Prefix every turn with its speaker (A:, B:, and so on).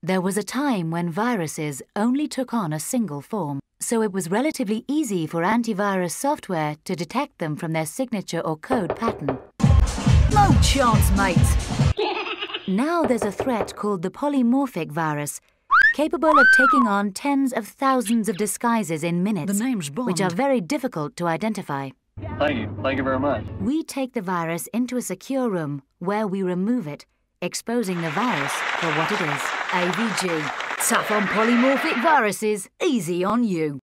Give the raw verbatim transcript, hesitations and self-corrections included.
A: There was a time when viruses only took on a single form, so it was relatively easy for antivirus software to detect them from their signature or code pattern.
B: No chance, mate!
A: Now there's a threat called the polymorphic virus, capable of taking on tens of thousands of disguises in minutes,
B: The name's Bond.
A: which are very difficult to identify.
C: Thank you. Thank you very much.
A: We take the virus into a secure room where we remove it, exposing the virus for what it is.
B: A V G. Tough on polymorphic viruses, easy on you.